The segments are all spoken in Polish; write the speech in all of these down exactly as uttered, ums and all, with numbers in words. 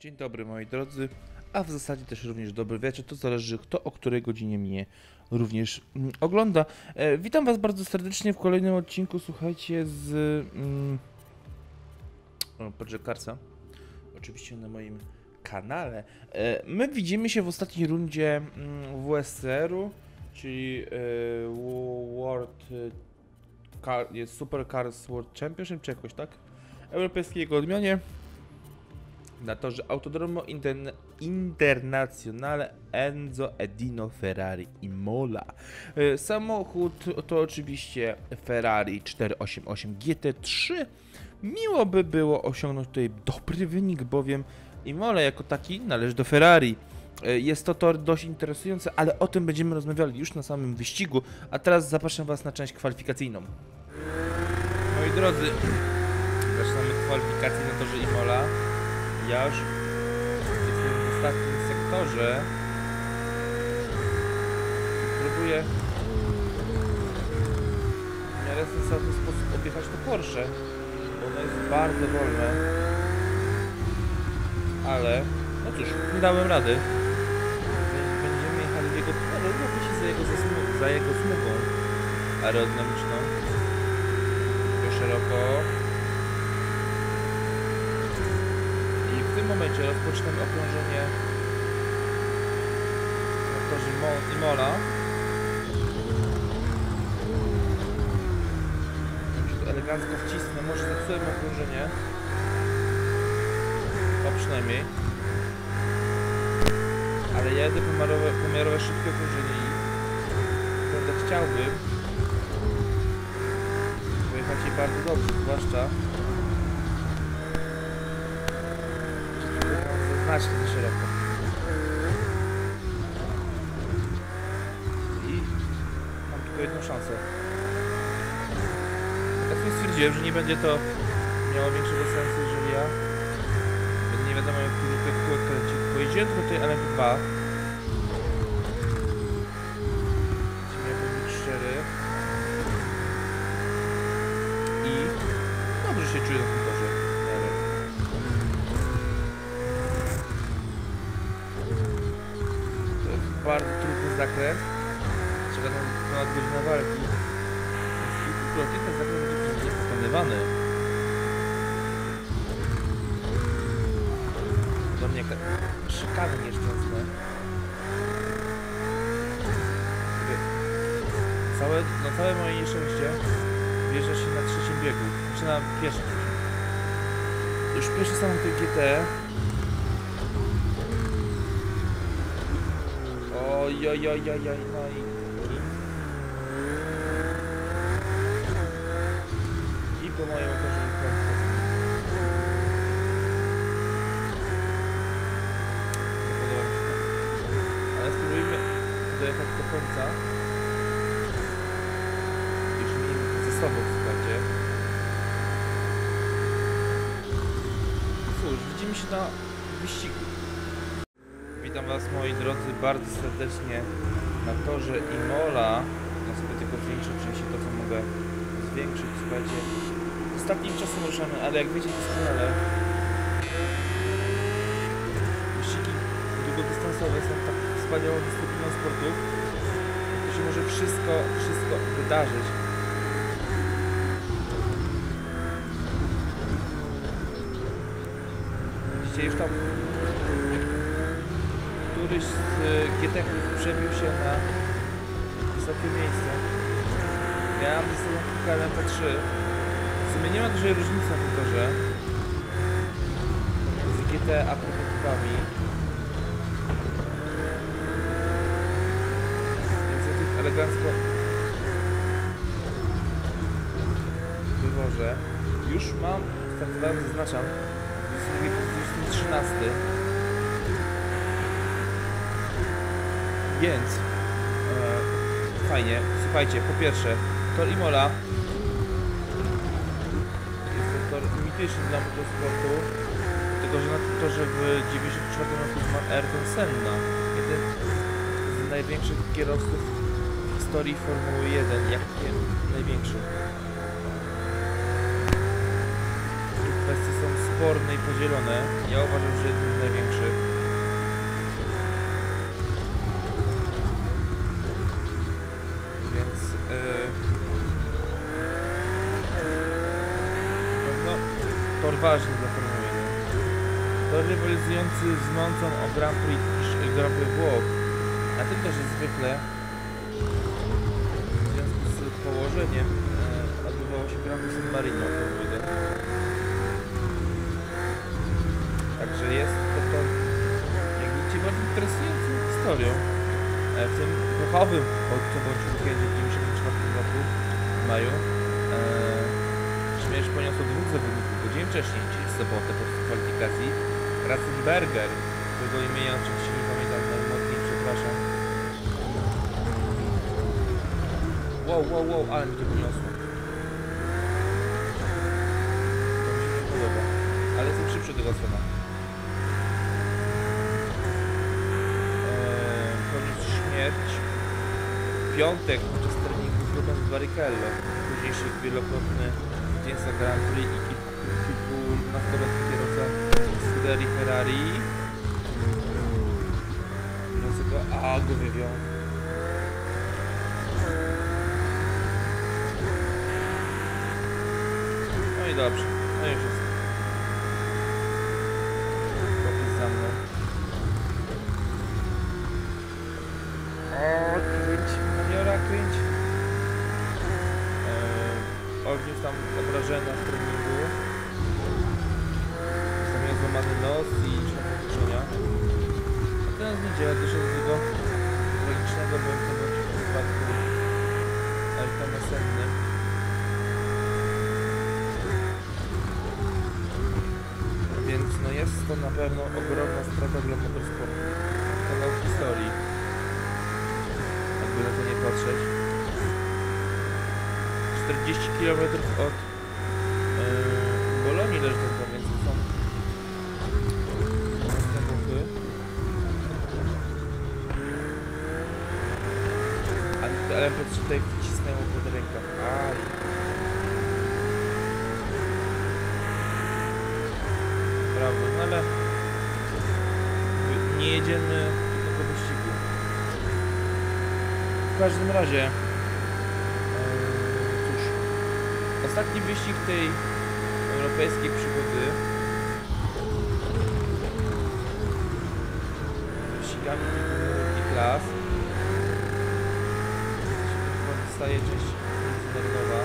Dzień dobry moi drodzy, a w zasadzie też również dobry wieczór, to zależy kto o której godzinie mnie również mm, ogląda. E, witam was bardzo serdecznie w kolejnym odcinku, słuchajcie, z mm, Project Carsa, oczywiście na moim kanale. E, my widzimy się w ostatniej rundzie mm, W S R-u, czyli e, World Car, jest Super Cars World Championship, czy jakoś tak, europejskiego odmianie. Na torze Autodromo Interne Internazionale Enzo Edino Ferrari Imola. E, samochód to oczywiście Ferrari czterysta osiemdziesiąt osiem G T trzy. Miło by było osiągnąć tutaj dobry wynik, bowiem Imola jako taki należy do Ferrari. E, jest to tor dość interesujący, ale o tym będziemy rozmawiali już na samym wyścigu. A teraz zapraszam was na część kwalifikacyjną. Moi drodzy, zaczynamy kwalifikację na torze Imola. Ja już jestem w ostatnim sektorze. Próbuję w miarę sensowny sposób objechać to Porsche, bo ono jest bardzo wolne. Ale, no cóż, nie dałem rady. Będziemy jechali w jego... No, robię się za jego, zasmu- za jego smugą aerodynamiczną. To szeroko. W tym momencie rozpoczynamy okrążenie na torze Imola. Ja się tu elegancko wcisnę, może zepsułem okrążenie. O, przynajmniej. Ale ja jedę pomiarowe, pomiarowe szybkie okrążenie i naprawdę chciałbym pojechać je bardzo dobrze, zwłaszcza znacznie za szeroko. I mam tylko jedną szansę. Tak sobie stwierdziłem, że nie będzie to miało większego sensu, jeżeli ja będę nie wiadomo jak kółek kręcił. Pojeździłem tylko tutaj L M dwa. Miałbym być szczery. I dobrze się czuję na tym torze. Bardzo trudny zakręt. Czeka nam ponad godzina walki. Kilkukrotnie ten zakręt będzie pokonywany. Do mnie jak szykany nieszczęsne. Całe, no całe moje nieszczęście wjeżdża się na trzecim biegu. Znaczy na pierwszym. Już pierwszy samochód G T. Oj, oj, oj, oj, oj, no i... I po moim okrążeniu. Nie podoba mi się to. Ale spróbujmy dojechać do końca. Już miejmy ze sobą, słuchajcie. Cóż, widzimy się na wyścigu. Witam was moi drodzy bardzo serdecznie na torze Imola. Ja sobie tylko zwiększę oczywiście to co mogę zwiększyć, słuchajcie. Ostatnim czasem ruszamy, ale jak wiecie doskonale wyścigi długodystansowe są tak wspaniałą dyscypliną sportu. To się może wszystko, wszystko wydarzyć. Widzicie już tam któryś z G T ków przebił się na wysokie miejsce. Ja mam ze sobą K L M P trzy. W sumie nie ma dużej różnicy na tym torze z G T a prototypami. Więc ja tych elegancko wywożę. Już mam, startowałem, zaznaczam, jest trzynasty. Więc e, fajnie, słuchajcie, po pierwsze tor Imola jest to tor limityczny dla motosportu, dlatego że na tym torze w dziewięćdziesiątym czwartym roku zmarł Ayrton Senna, jeden z największych kierowców w historii Formuły jeden, jak nie największy. Tu kwestie są sporne i podzielone, ja uważam, że jednym z największych. odważny dla Formuły jeden. To rywalizujący z Moncą o Grand Prix, Grand Prix Włoch. Na tym też jest zwykle w związku z położeniem e, odbywało się Grand Prix San Marino Formuły jeden. Także jest to, to jak widzicie, bardzo interesującą historią. E, w tym duchowym bądź co bądź weekendzie w dziewięćdziesiątym czwartym roku w maju e, Śmierć poniosło dwóch zawodników godzin wcześniej, czyli w sobotę podczas kwalifikacji. Ratzenberger, którego imienia oczywiście nie pamiętam najmocniej, przepraszam. Wow, wow, wow, ale mi to poniosło. To mi się nie podoba, ale jestem szybszy tego Sena. Eee, poniósł śmierć. W piątek podczas treningu z Rubens Barrichello, późniejszy wielokrotny zwycięzca Grand Prix i kilku, kilkunastoletni kierowca Scuderii Ferrari. Wniosek go, a go wywiał. No i dobrze, no już jest. Chłopiec za mną. O, kręć, maniora, kręć. Eee, odniósł tam obrażenia w treningu. Miał złamany nos i liczne powtórzenia. A teraz w niedzielę doszło do tego tragicznego bądź wypadku Ayrtona Senny. Więc no jest to na pewno ogromna strata dla motorsportu. Kanał historii. Jakby na to nie patrzeć. czterdzieści kilometrów od yy, Bolonii leży ten dom, więc są ale po tutaj wcisnęło pod rękę. Aj. Brawo, no ale nie jedziemy do tego wyścigu. W każdym razie yy, cóż, ostatni wyścig tej europejskiej przygody wyścigami kilku klas. Zostaje część międzynarodowa.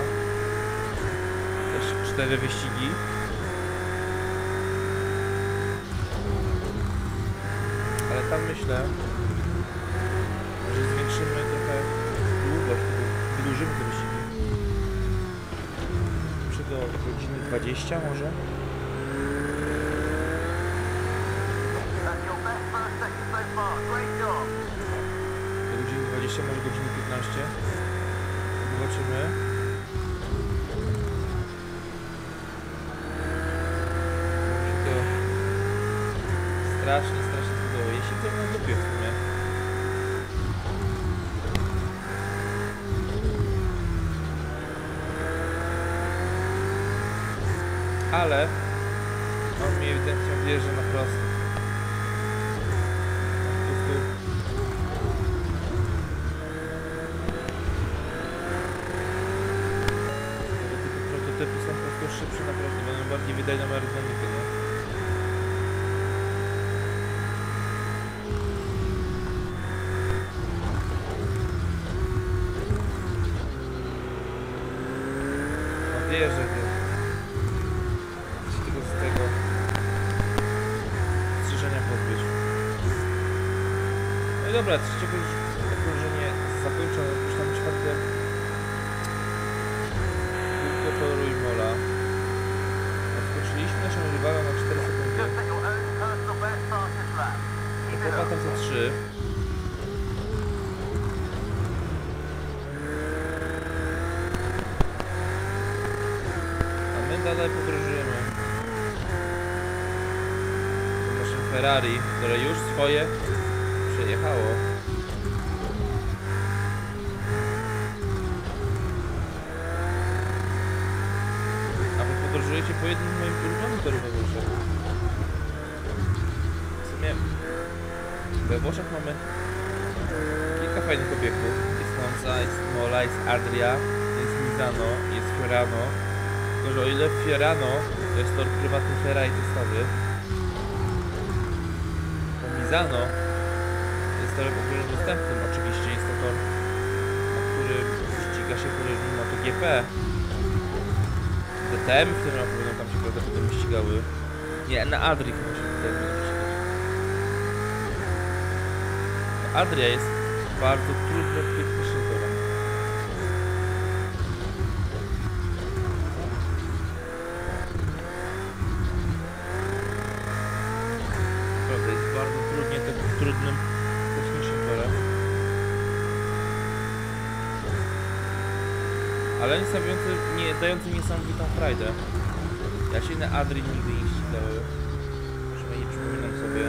Też cztery wyścigi. Ale tam myślę, że zwiększymy trochę długość, wydłużymy te wyścigi. Czy do godziny dwudziestej może? Do godziny dwudziestej, może godziny piętnastej. Zobaczymy. Mi się to strasznie, strasznie podoba. Jeśli to na dupie w sumie. Ale on mi ewidentnie wierzy na prosto. Po prostu prototypy są po prostu szybsze naprawdę, będą bardziej wydajną aerodynamikę, nie? Mam nadzieję, że wy chcecie tego z tego strzeżenia pozbyć. No i dobra, trzeciego już okrążenie zakończone, już tam czwarte Toru i Mola. Odskoczyliśmy naszą rywalą na cztery sekundy. Popa tam za trzy. A my dalej podróżujemy. Naszym Ferrari, które już swoje przejechało. Podróżujecie po jednym z moich ulubionych torów we Włoszech. W sumie we Włoszech mamy kilka fajnych obiektów. Jest Monza, jest Mola, jest Adria, jest Misano, jest Fiorano. Tylko że o ile w Fiorano To jest tor prywatny Fera i dostawy. Pomizano jest torem ogólnodostępnym, oczywiście jest to tor, na którym ściga się podejrzewam MotoGP. D T M w tym roku będą tam się prawdopodobnie ścigały. Nie, na Adrii chyba się D T M będą ścigać. Adria jest bardzo trudno technicznie torem. Prawda, jest bardzo trudnie, tak, trudnym technicznym torem. Ale niesamowite, nie, dający niesamowitą frajdę. Ja się na Adrii nigdy nie ścigałem. Przynajmniej nie przypominam sobie.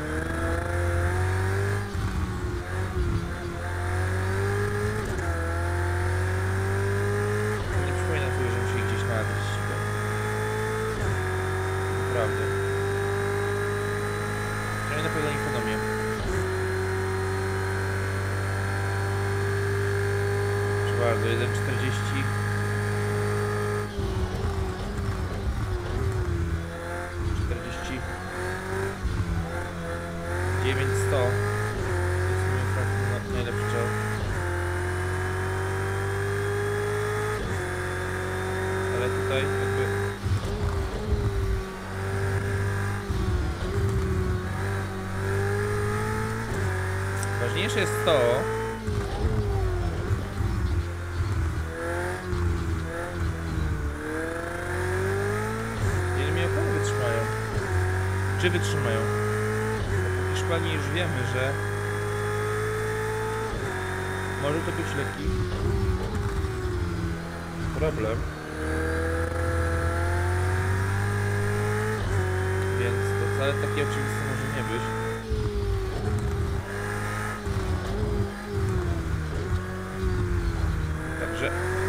Nie przypominam sobie, żebym się gdzieś na Adrii ścigał. Naprawdę. Przynajmniej na pewno nie w mnie. Proszę bardzo, jeden czterdzieści. dziewięć sto jest mój fakt najlepszy czas. Ale tutaj jakby ważniejsze jest to, ile mnie opony wytrzymają. Czy wytrzymają? W Hiszpanii już wiemy, że może to być lekki problem, więc to wcale takie oczywiste może nie być. Także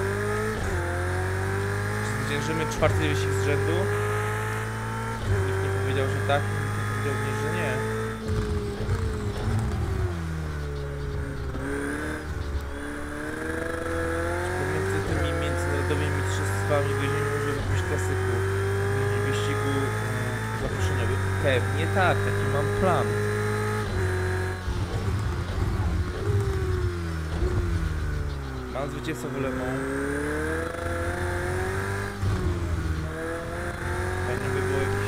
zwyciężymy czwarty wyścig z rzędu. Nikt nie powiedział, że tak, nikt nie powiedział również, że nie. Weźmiemy może jakiegoś klasyku, wyścigu um, zaproszeniowym. Pewnie tak, taki mam plan. Mam zwycięstwo w Le Mans. Fajnie by było jakiś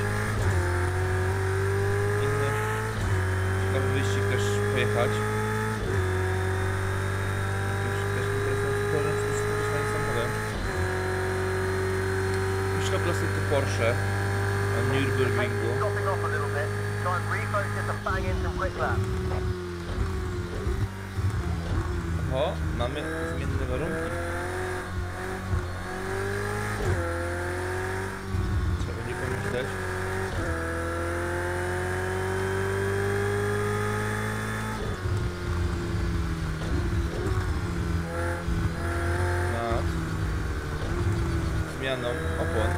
inny ciekawy wyścig też pojechać. Też interesujący problem, czy to jest fajny samochodem. Myślę klasyku Porsche na Nürburgringu. Oho, mamy zmienne warunki. Trzeba nie pomyśleć. Nad zmianą opon.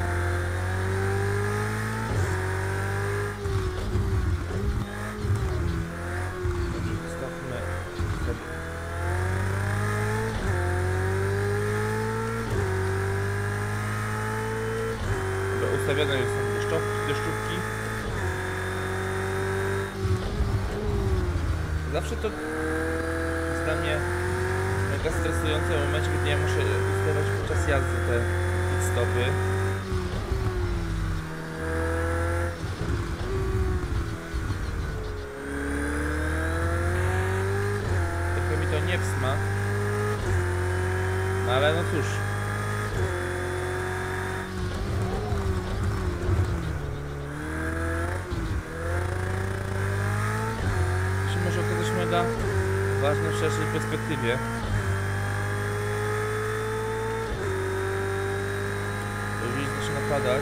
Dobrze, wstawmy sobie. Dobra, ustawione już są deszczówki, deszczówki. Zawsze to jest dla mnie mega stresujące w momencie, gdy ja muszę ustawiać podczas jazdy te pit stopy. Trochę mi to nie w smak. No ale no cóż. To się może okazać mega ważne w szerszej perspektywie. Bo już zaczyna padać.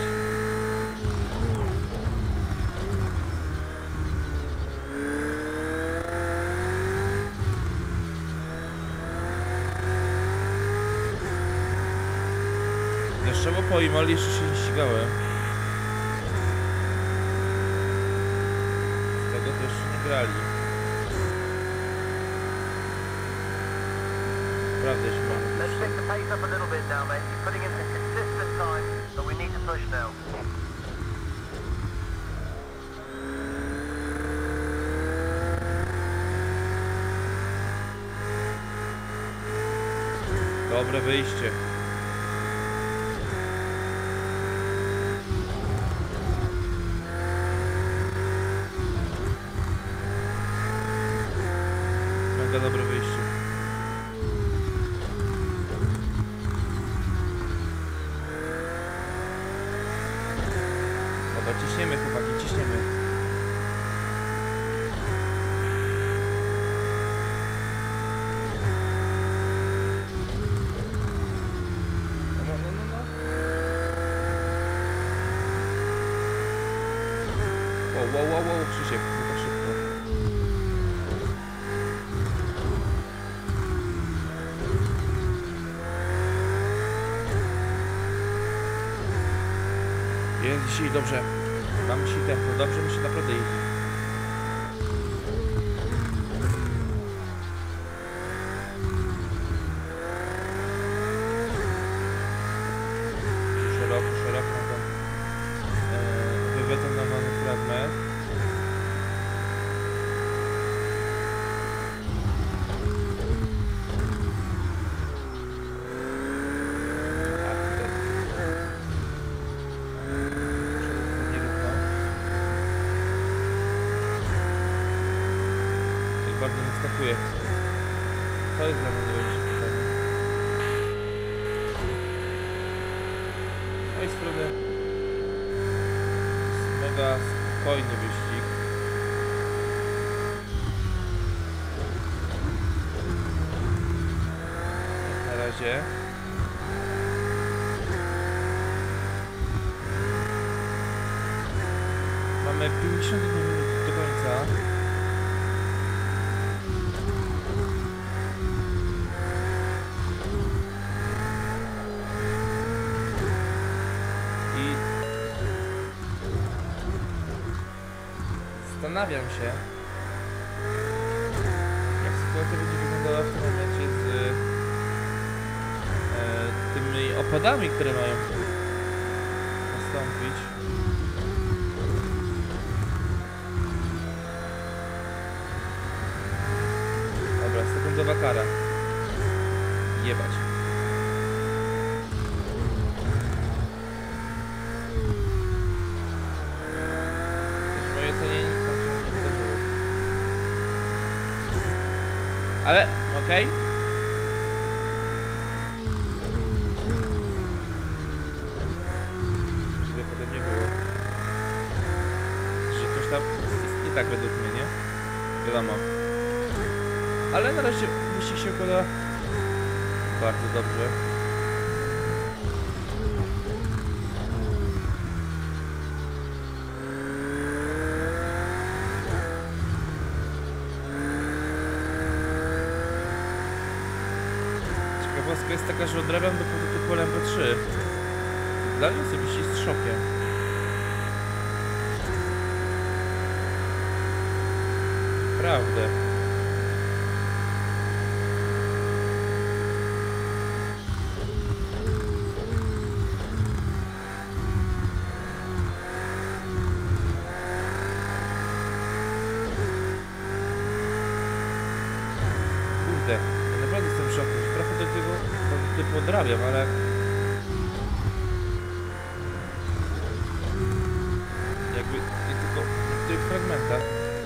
Deszczowo po Imoli jeszcze się nie ścigałem. Z tego to jeszcze nie grali. Prawda się mamy. Let's pick the pace up a little bit now, mate. You're putting in some consistent time, but we need to push now. Dobre wyjście. Mega dobre wyjście. Dobra, ciśniemy chłopaki, ciśniemy. No, no, no, no. Wow, wow, wow, wow, Krzysiek, chyba szybko. Jest dzisiaj dobrze. Mam dzisiaj tempo. Dobrze mi się naprawdę jeździ. Szeroko, szeroko tam yy, wybetonowany fragment. Bardzo nie skakuje. To jest dla mnie najważniejsze pytanie. No i strony jest mega spokojny wyścig. Na razie. Mamy pięćdziesiąt minut do końca. Zastanawiam się, jak sytuacja będzie wyglądała w tym momencie z e, tymi opadami, które mają nastąpić. Dobra, sekundowa kara. Jebać. Ale, okej. Okay. Żeby potem nie było. Że coś tam jest nie tak według mnie, nie? Wiadomo. Ale na razie wyścig się układa bardzo dobrze. Ciekawostka jest taka, że odrabiam do prototypu L M P trzy. Dla mnie osobiście jest szokiem. Prawda. Kurde, ja naprawdę jestem w szoku. Trochę do tego prototypu odrabiam, ale... jakby nie tylko w tych fragmentach.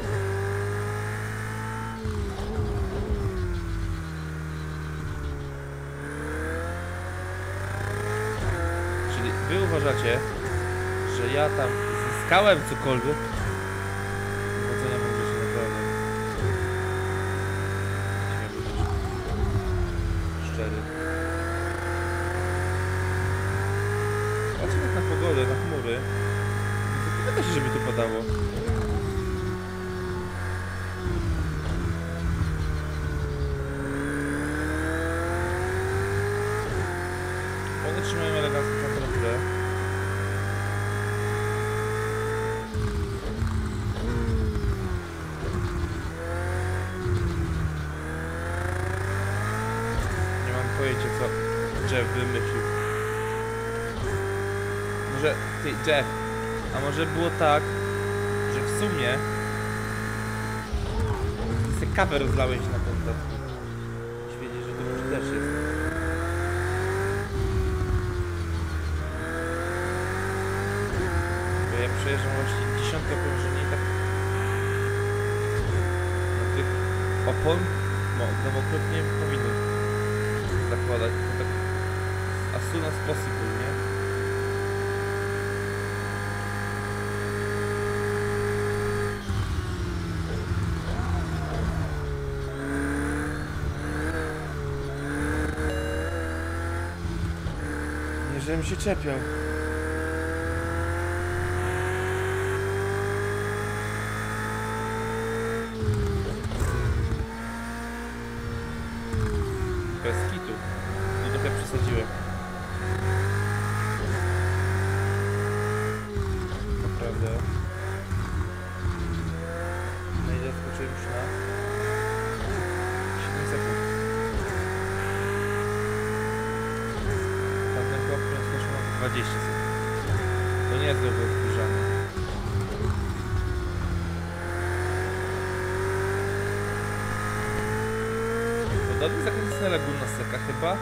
Czyli wy uważacie, że ja tam zyskałem cokolwiek? Powodzenia wam życzę, naprawdę. Szczery. Patrzę na pogodę, na chmury. Zapyta się, żeby tu padało. One trzymają elegancką temperaturę. Nie mam pojęcia, co Jeff wymyślił. Może... Ty, Jeff, a może było tak, że w sumie ty sobie kawę rozlałeś na ten tatki. Świeci, że to może też jest. przejeżdżam właśnie dziesiąte okrążenie i tak na tych opon no, demokratnie powinny zakładać, to tak as soon as possible, nie? Nie, żebym się czepiał. Bez kitu. Tu trochę przesadziłem. Naprawdę. Na ile skoczyłem już na siedem sekund. Tamten chłop nie skoczył na dwadzieścia sekund. To nie jest dobre zbliżanie. Podobny zakręt jest na Laguna Seca chyba.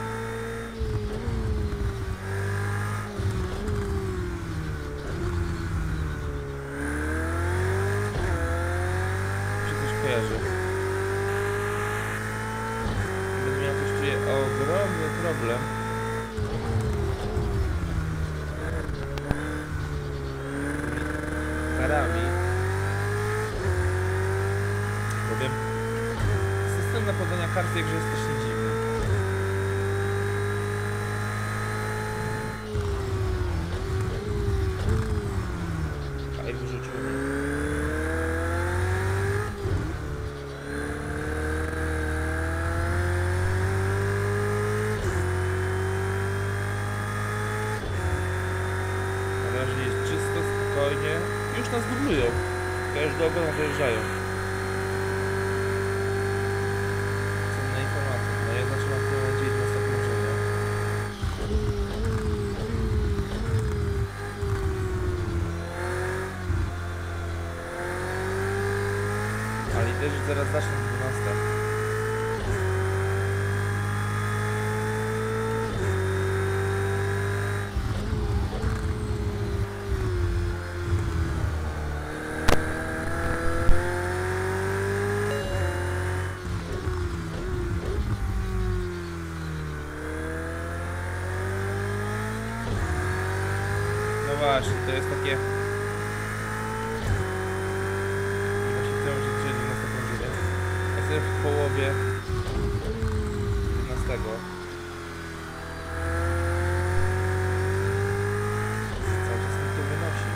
Czy coś kojarzy? Będę miał coś czuję ogromny problem. Z karami. Powiem. System napadania kart w tej grze jest strasznie dziwny. A i wyrzucił mnie. Na razie jest czysto, spokojnie. Już nas dublują. To już do ogona dojeżdżają. No ja zaczynam w tym momencie jednostek okrążenia. A liderzy zaraz zaczną dwunasta. Właśnie, to jest takie... Właśnie w tym momencie dzisiaj dwunasta okrążenie. Ja sobie w połowie jedenastego. Cały czas mi to wynosi.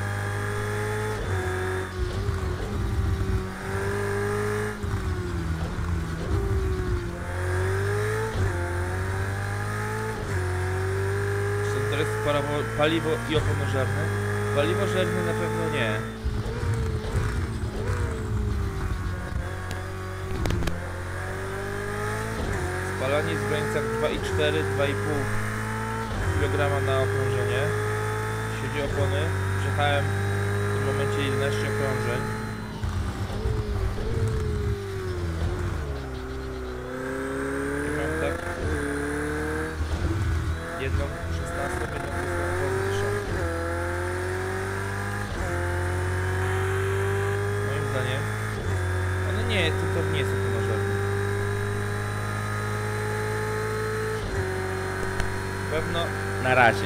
To jest paliwo i oponożerne. Paliwo żerne na pewno nie. Spalanie jest w granicach dwa i cztery do dwa i pół kilograma na okrążenie. Jeśli chodzi o opony, przejechałem w tym momencie jedenaście okrążeń. I mam tak jedną szesnastą, jedną piętnastą. Moim zdaniem one nie, to, to nie jest oponożerne. Pewno na razie.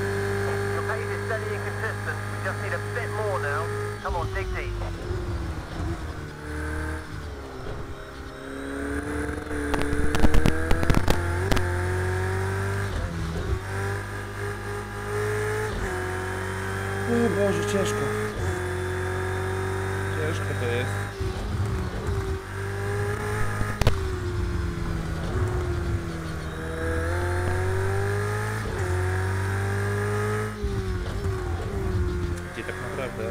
O Boże, ciężko. Ciężko to jest. Gdzie tak naprawdę?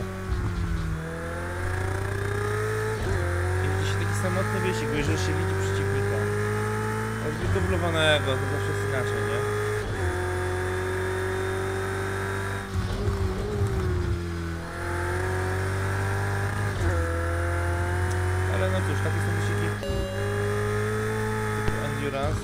I widzi się taki samotny wyścig, bo jeżeli się widzi przeciwnika, choćby dublowanego, to zawsze jest inaczej, nie? Ale no cóż, takie są wyścigi typu endurance.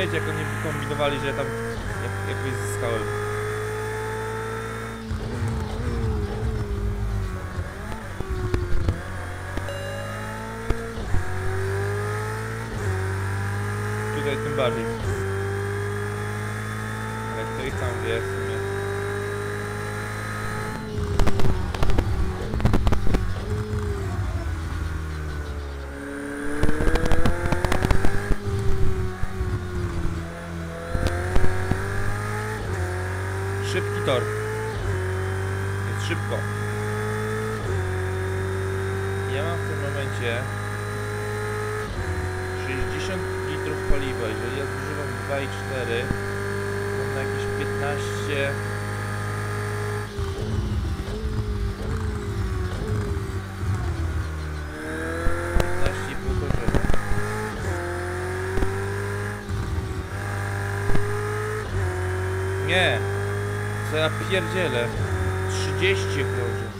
wiecie, jak oni kombinowali, że ja tam jak, jakbyś zyskałem. Tutaj tym bardziej. Ale kto ich tam wie w sumie. Szybki tor. Jest szybko. Ja mam w tym momencie sześćdziesiąt litrów paliwa. Jeżeli ja zużywam dwa i cztery, to mam na jakieś piętnaście. piętnaście i pół godziny. Nie! Co ja pierdzielę? trzydzieści okrążeń.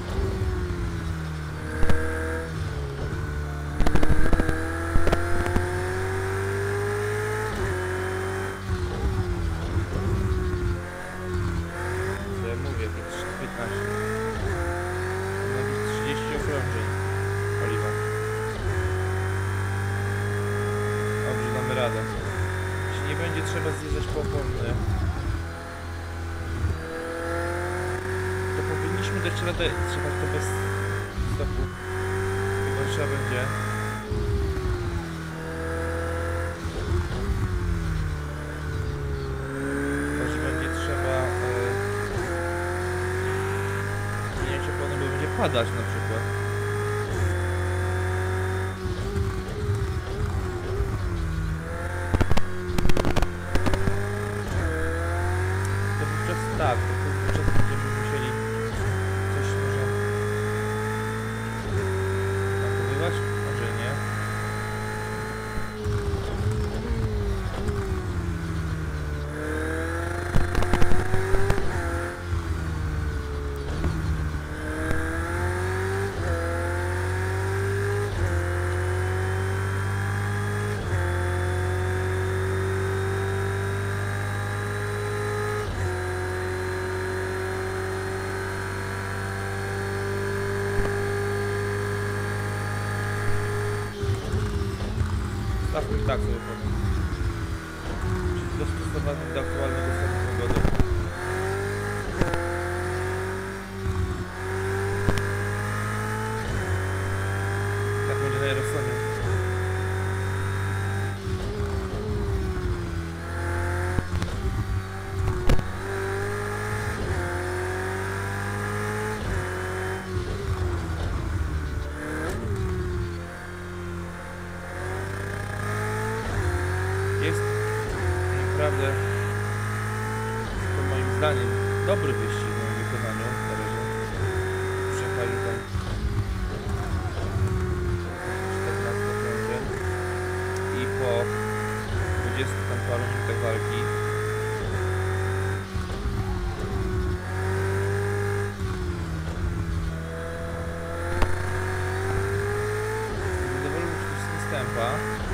Co ja mówię? piętnaście. Mam jakieś trzydzieści okrążeń paliwa. Dobrze, damy radę. Jeśli nie będzie trzeba zjeżdżać po opony, powinniśmy dać radę trzymać to bez stopu. Chyba trzeba będzie. Chyba, że będzie trzeba zmieniać e, opony, bo będzie padać na przykład. To wówczas tak, to wówczas będziemy musieli coś może nachowywać? Może nie. Stawmy tak sobie powiem. Czyli dostosowany do aktualnego stanu pogody. Tak będzie na Jerosonie. Jest naprawdę, to moim zdaniem, dobry wyścig w moim wykonaniu na razie. Przejechali tam czternaście okrążeń i po dwudziestu tam paru minutach walki jestem zadowolony z tempa.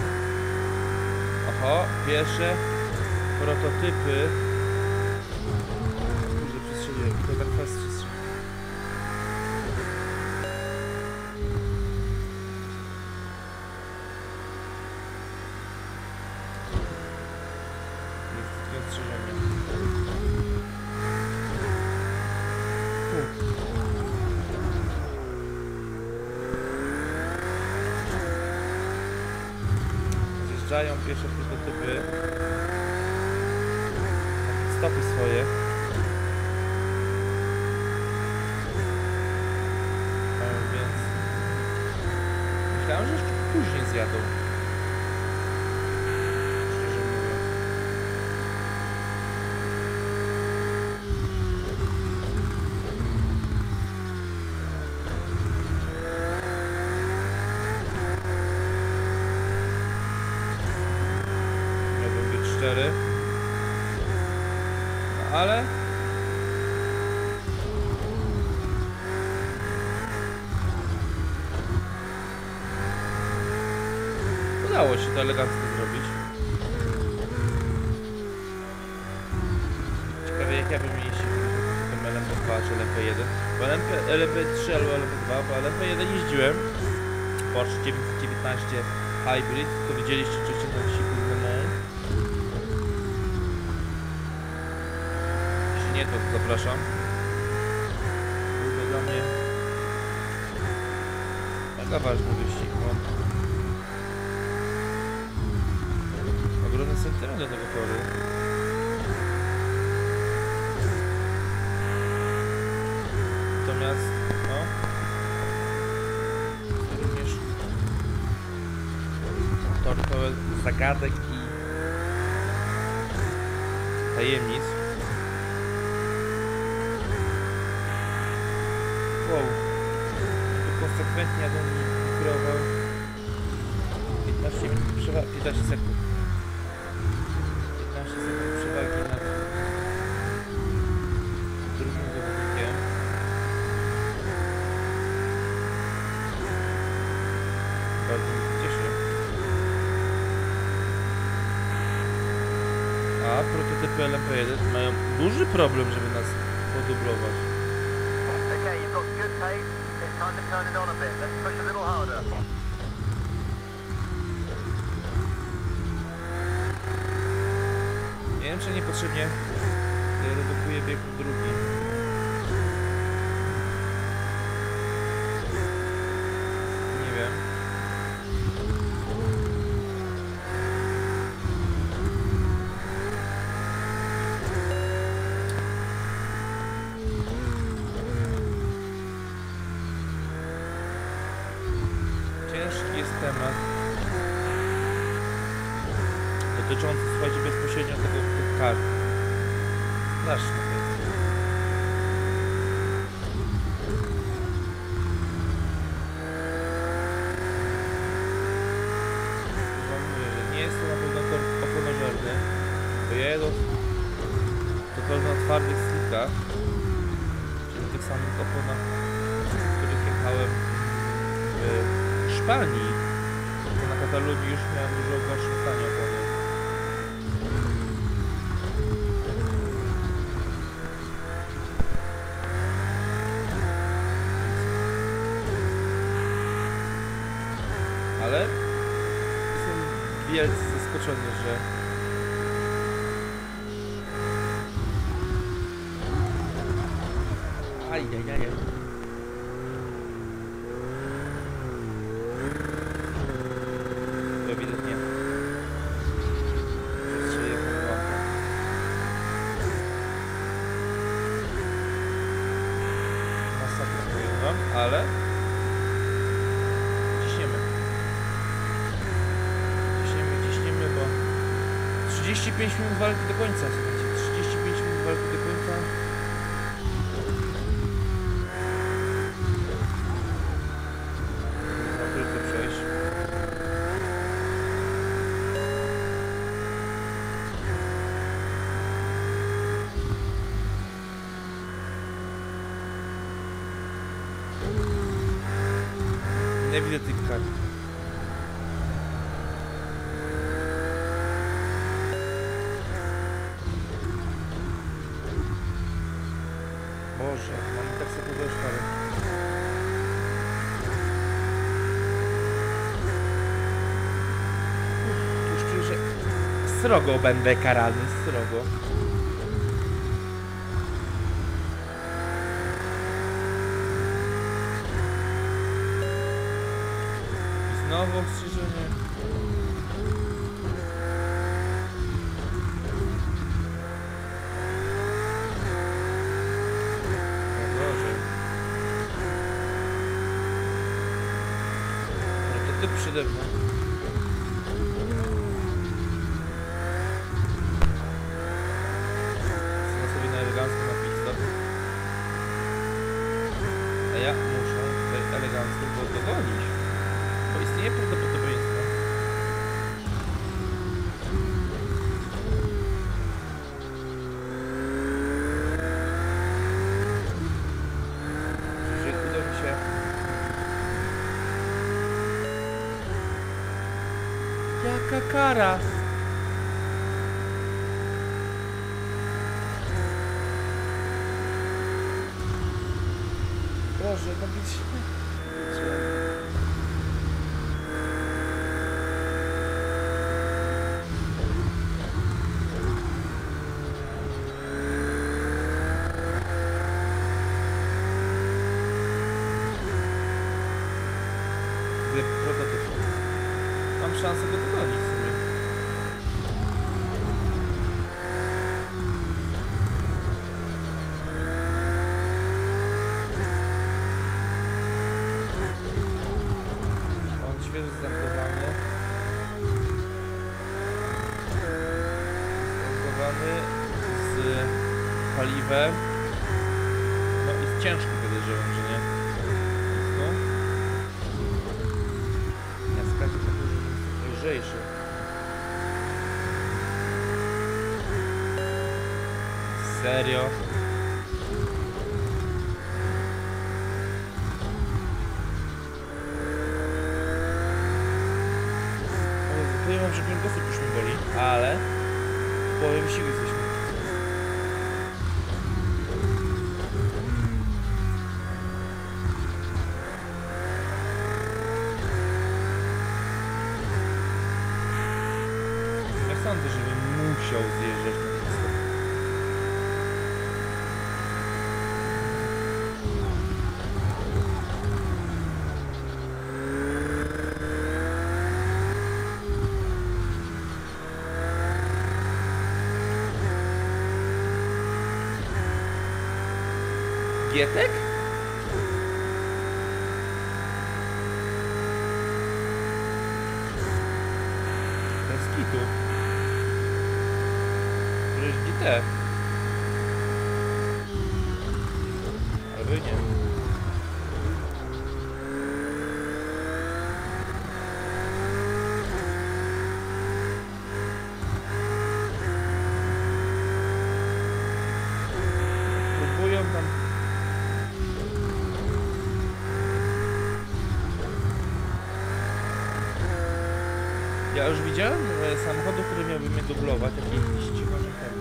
Oho, pierwsze prototypy. Kurde, przestrzeliłem, to tak fast przestrzeliłem. Jest takie ostrzeżenie. Zjeżdżają pierwsze prototypy, stopy swoje. A więc myślałem, że jeszcze później zjadą. Szczerze mówiąc. cztery, no, ale udało się to elegancko zrobić. jak ja bym jeździł tym L M P dwa czy L M P jeden. Bo L M P trzy albo L M P dwa, bo L M P jeden jeździłem. Porsche dziewięćset dziewiętnaście Hybrid, to widzieliście oczywiście na odcinku z Le Mans. Jeśli nie, to zapraszam. Był to dla mnie mega ważny wyścig. No. Ogromny sentyment do tego toru. Natomiast, no, również tor pełen zagadek i tajemnic. Wow, to konsekwentnie jadą mi wykreował piętnaście minut przewagi, piętnaście sekund. piętnaście sekund przewagi nad drugim zawodnikiem. Bardzo mnie to cieszy. A prototypy L M P jeden mają duży problem, żeby nas podublować. Okay, you've got good pace. It's time to turn it on a bit. Let's push a little harder. Nie wiem, czy niepotrzebnie redukuję bieg drugi. Nie wiem. Ciężki jest temat dotyczący, słuchajcie, bezpośrednio tego tych kart. Straszne to jest. Już wam mówię, że nie jest to na pewno tor oponożerny, bo ja jedę to pełno na twardych slickach, czyli tych samych oponach, w których jechałem w Szpanii, to na Katalonii już miałem dużo gorszym stanie opony. Ale jestem wielce zaskoczony, że ajajaj. To ewidentnie strzeliłem w łapę. Masakra, powiem wam, ale ciśniemy. Ciśniemy, ciśniemy, bo trzydzieści pięć minut walki do końca, słuchajcie, trzydzieści pięć minut walki do końca. No, trudno przejść. Nie widzę tych kart. Boże, mamy tak sobie do szkary. Już czuję, że srogo będę karany, srogo. I znowu ostrzeżenie. Prototyp przede mną. Chcę sobie na elegancko na pit stop. A ja muszę tutaj elegancko go dogonić. Bo istnieje prawdopodobieństwo. Że uda mi się jaka kara! Boże, no być... Prototyp. Mam szansę go dogonić w sumie. On świeżo ztankowany. Ztankowany z paliwem. No i z ciężki podejrzewam, że nie? No. Ja skaczę tak, że jest lżejszy. Serio? Powiem wam, że kręgosłup już mnie boli, ale w połowie wysiłku jesteśmy. Nie sądzę, żebym musiał zjeżdżać na prosto. Gietek? Bez kitu. Przecież G T. Albo i nie. Próbują tam. Ja już widziałem e, samochody, które miały mnie dublować, jak jeździć uważam tam.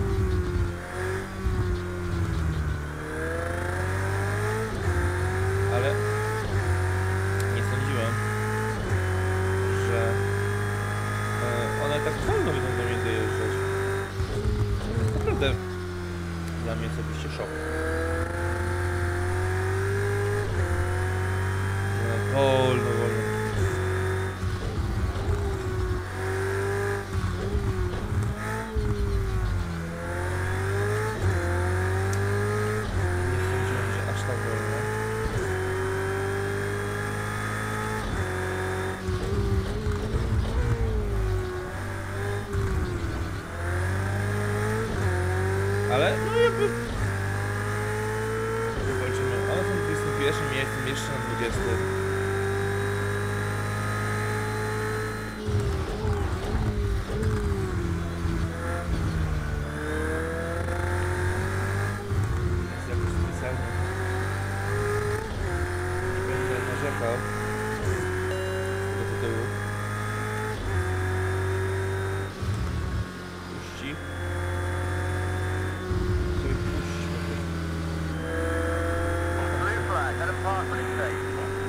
Ale nie sądziłem, że e, one tak wolno będą do mnie dojeżdżać. To jest naprawdę dla mnie osobiście szok. No, wolno, wolno. Ale no jakby... Zobaczymy, one są na dwudziestym pierwszym, ja jestem jeszcze na dwudziestym. Jest jakoś specjalnie. Nie będę narzekał. Z tego tytułu. Puści. Let him pass when it's safe.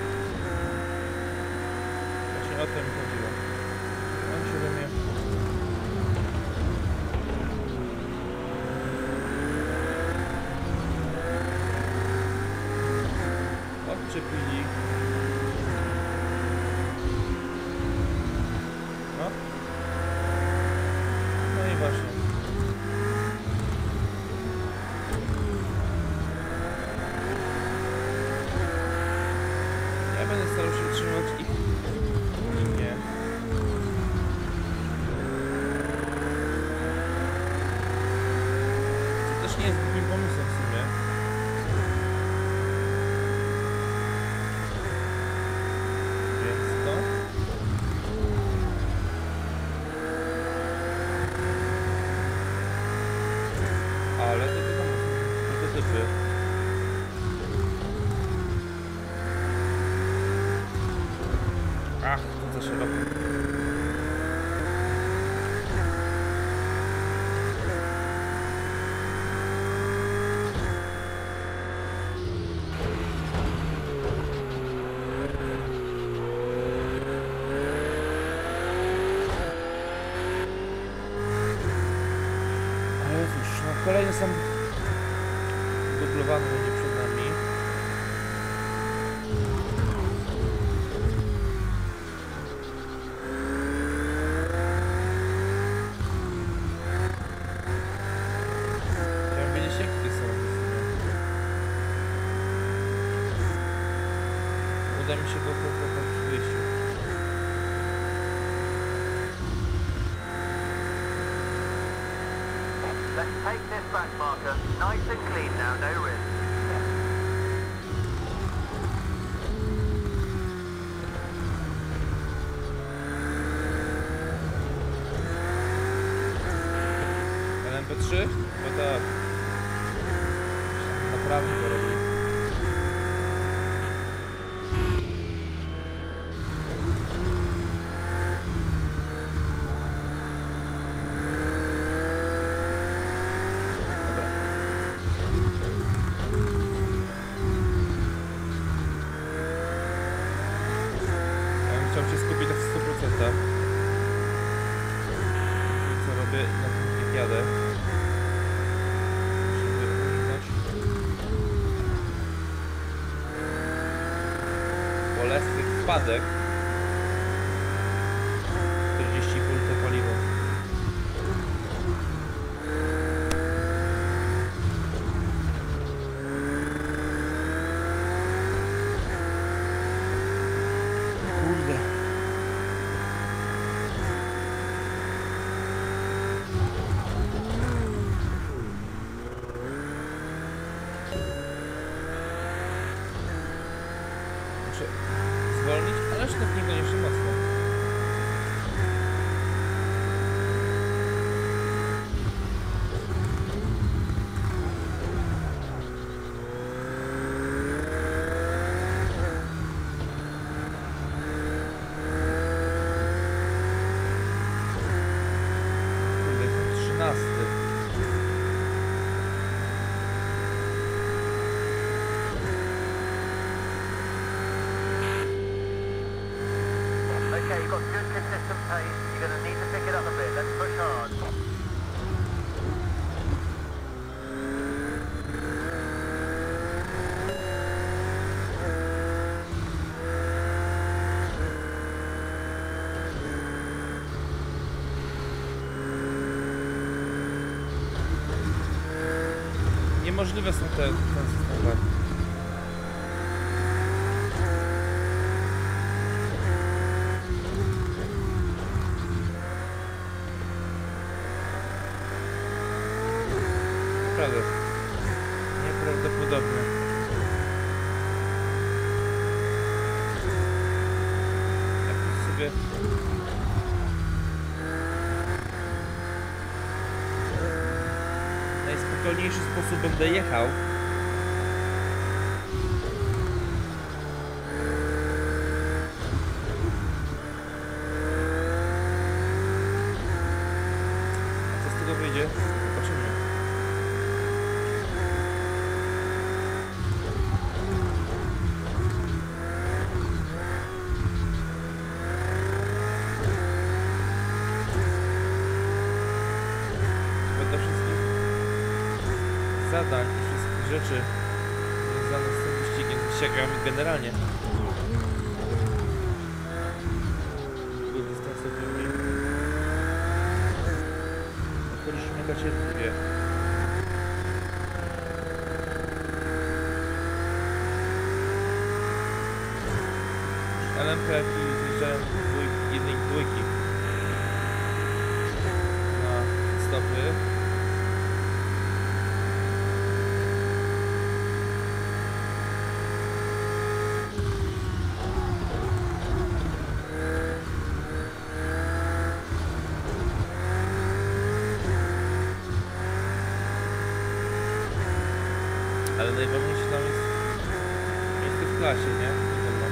Właśnie o to mi chodziło. On się we mnie... Odczepili. No. No i właśnie. Ja będę starał się utrzymać ich linię. To też nie jest głupim pomysłem w sumie. Więc to... Ale to tylko prototypy. Ach, to za szeroko. kolejny sam dublowany będzie przed nami. Chciałem wiedzieć, jak to są. Uda mi się go popłakać przy wyjściu. Let's take this back marker. Nice and clean now, no risk. L M P trzy? Bo tak. Naprawdę to robi. Chciałem się skupić na stu procentach. Co robię i na tym jak jadę. Żeby uniknąć bolesnych spadek. czterdzieści full paliwo. Zwolnić, ależ tak niekoniecznie mocno. Kurde, jestem trzynasty. Okay, you've got good consistent pace. You're going to need to pick it up a bit. Let's push hard. Niemożliwe są te, ten system. Naprawdę. Nieprawdopodobne. Jak to sobie... W najspokojniejszy sposób będę jechał. A co z tego wyjdzie? Zobaczymy. Zadań i wszystkich rzeczy związanych z tym wyścigiem, wyścigami generalnie. Długodystansowymi. Otworzyliśmy kacie dwie. L M P i zjeżdżałem dwój, jednej dwójki na stopy. Ale najważniejsze tam jest miejsce w klasie, nie? Wiadomo.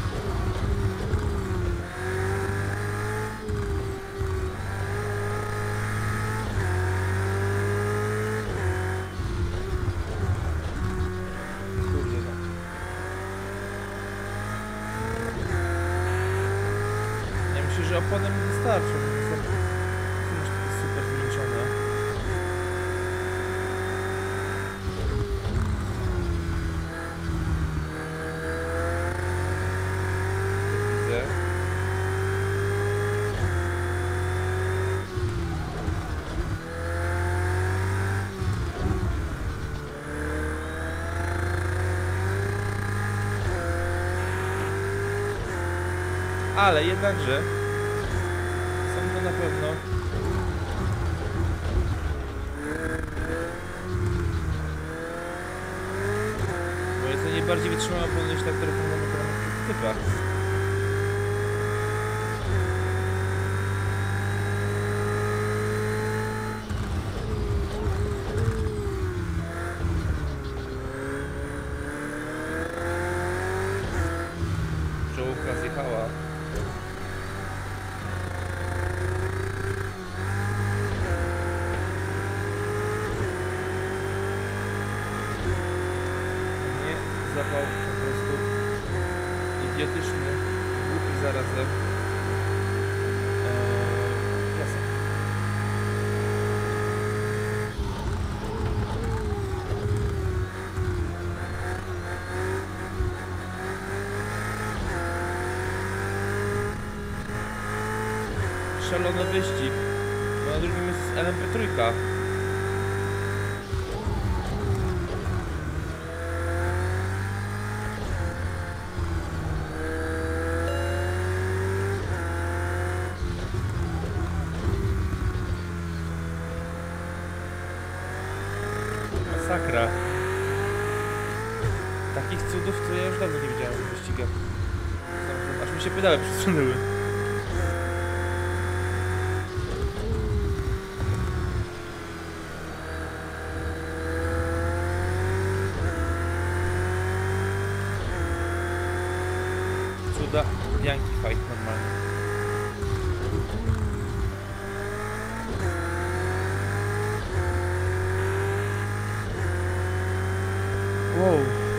Kurde no. Ja myślę, że opony mi wystarczą. Są, są już takie super zmęczone. ale jednakże są to na pewno bo jest to najbardziej wytrzymała ponoć tak telefonowa na typa. Czołówka zjechała. Nie zapał po prostu idiotyczny, głupi zarazem eee, piasek. Szalony wyścig. Na drugim jest L M P trzy. Masakra. Takich cudów to ja już dawno nie widziałem w wyścigach. Aż mi się pedały przesunęły. Cuda Yankee Fight normalnie. Wow.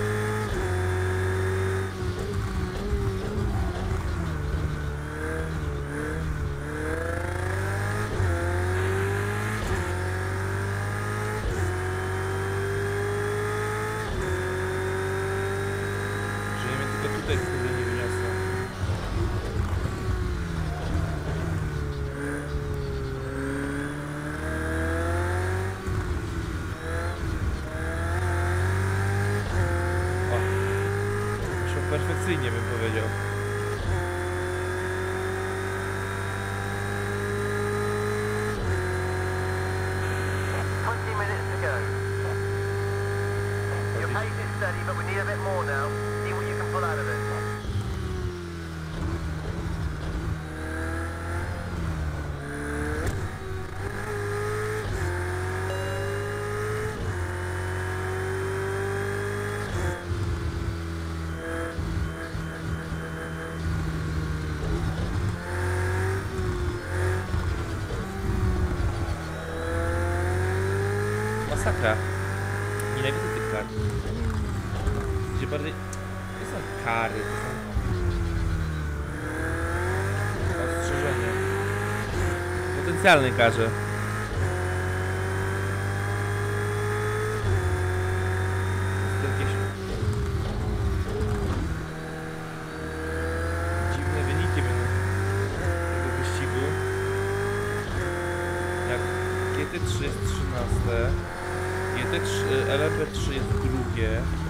Że mnie tylko tutaj wtedy nie wyniosło. Perfekcyjnie bym powiedział. twenty minutes to go. Your pace is steady, but we need a bit more now. See what you can pull out of it. Masakra. Nienawidzę tych kar. Gdzie bardziej... To są kary, to są... ostrzeżenia. Potencjalne karze. To jakieś... dziwne wyniki będą tego wyścigu. Jak G T trzy jest trzynaste. G T trzy, L M P trzy jest drugie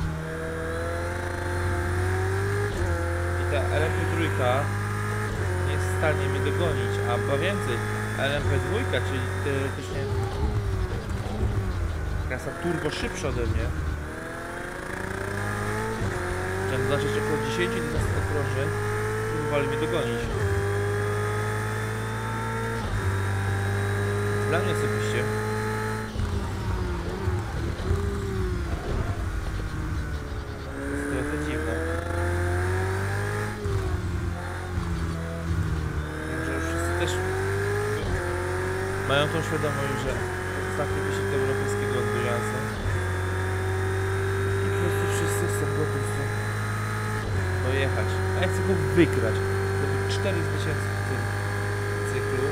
i ta L M P trzy nie jest w stanie mnie dogonić, a ba więcej, L M P dwa, czyli teoretycznie klasa turbo szybsza ode mnie, chciałem znaczyć około dziesięć do dwunastu okrążeń, próbowali mnie dogonić. Dla mnie osobiście mają tą świadomość, że ostatni wyścig europejskiego endurance i po prostu wszyscy chcą go po prostu dojechać, a ja chcę go wygrać. To cztery zwycięstwa w tym cyklu.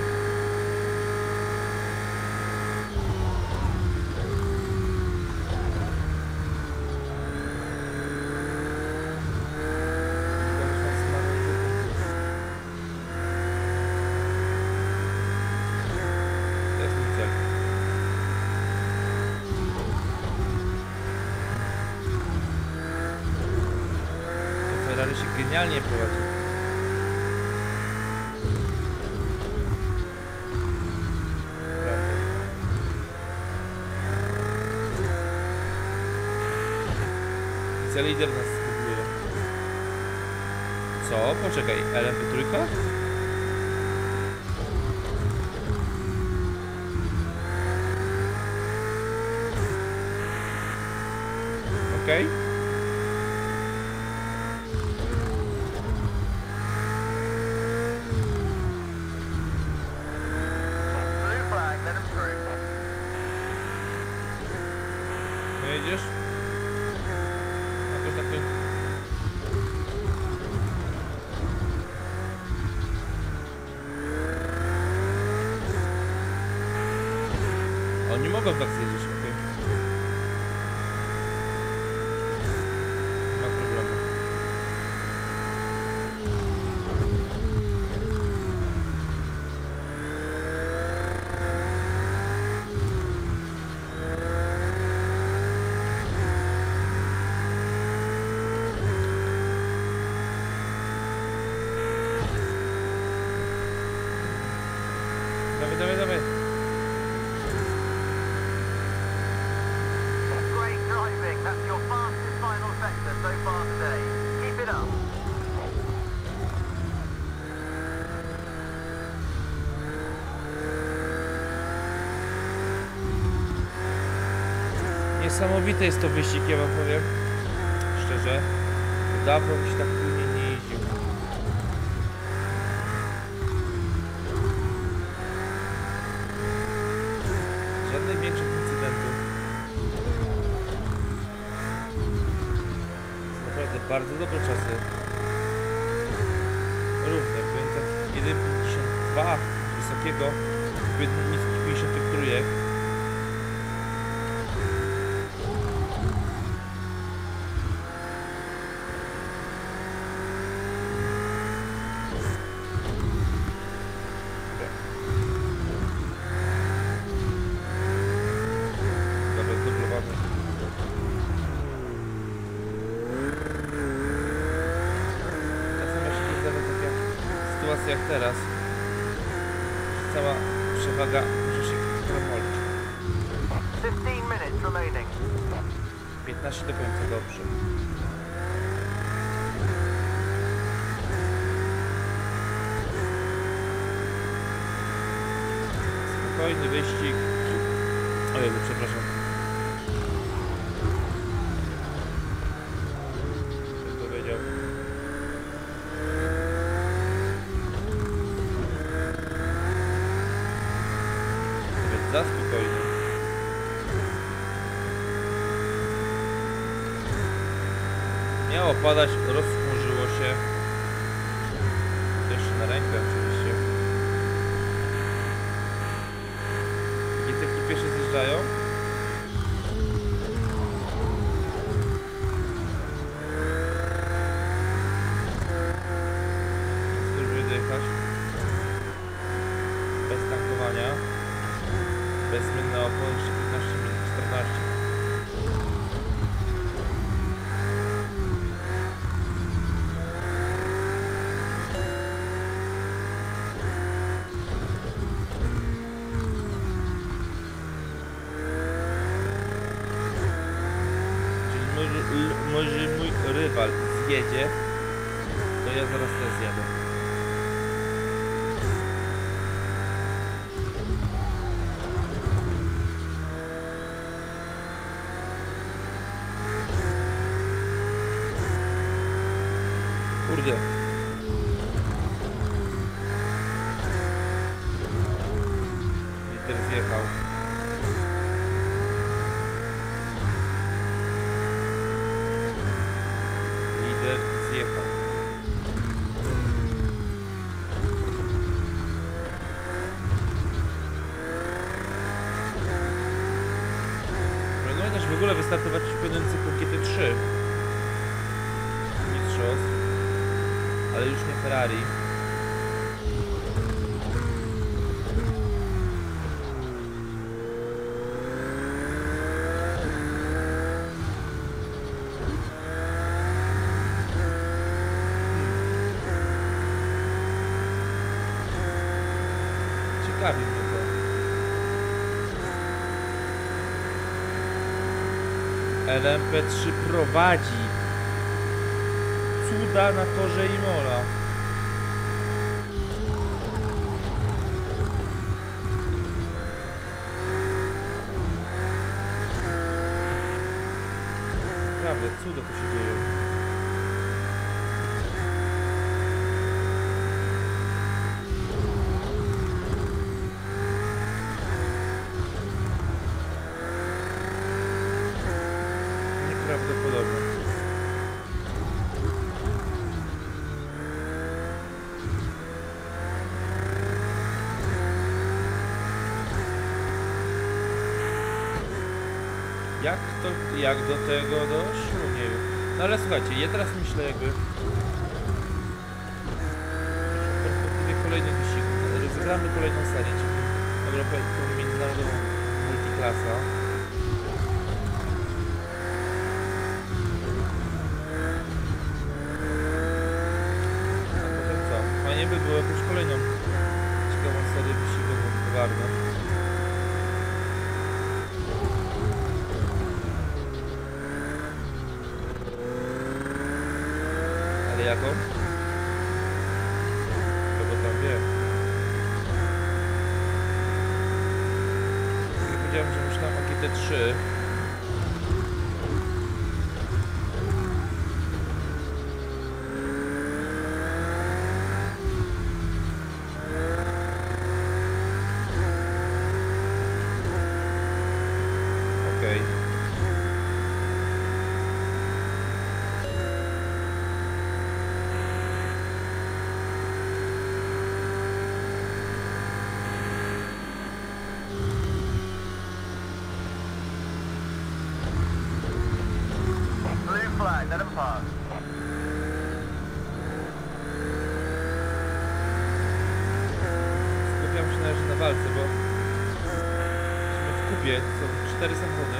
Ferrari się genialnie prowadzi. Policja lider nas spróbuje. Co? Poczekaj, L M P trzy? Okej. Okay. Blue flag, let him through. No jedziesz? Jakoś tak to... Oni mogą tak zjeździć, okej. Okay. Nie ma problemu. Dawaj, dawaj, dawaj. Great driving. That's your fastest final sector so far today. Keep it up. Niesamowity jest to wyścig, ja wam powiem. Szczerze. Dawno mi się tak płynnie nie jeździł. Żadnych większych incydentów. Są naprawdę bardzo dobre czasy. Równe, powiem tak jeden pięćdziesiąt dwa wysokiego, odpowiednio niskich pięćdziesiąt trójek. Dobra, zdublowany. Czasem właśnie się zdarza taka sytuacja jak teraz. Cała przewaga może się promolić. fifteen minutes remaining. piętnaście do końca, dobrze. Spokojny wyścig. Ojej, przepraszam. Co powiedział? Nawet za spokojny. Miało padać, rozchmurzyło się. To jeszcze na rękę oczywiście. I takie piesze zjeżdżają. Spróbuję dojechać. Bez tankowania. Bez zmian na opon jeszcze piętnaście minut, czternaście. Może mój rywal zjedzie, to ja zaraz też zjadę. Kurde. Lider zjechał. Lider zjechał. Planuję też w ogóle wystartować w pewnym cyklu G T trzy mistrzostw, ale już nie Ferrari. Ciekawi mnie to. L M P trzy prowadzi cuda na torze Imola. Naprawdę, cuda to się dzieje. Nieprawdopodobne. Jak to, jak do tego doszło? Nie wiem. No ale słuchajcie, ja teraz myślę jakby w perspektywie kolejnych wyścigów. Rozegramy kolejną serię, czyli europejską międzynarodową multiklasa. A potem co? Fajnie by było jakąś kolejną ciekawą serię wyścigową ogarnąć. Jaką? Kogo tam wie? Ja powiedziałem, że myślałem o G T trzy. Okej. Okay. Flag, let him pass. Skupiam się na razie na walce, bo w kupie są cztery samochody.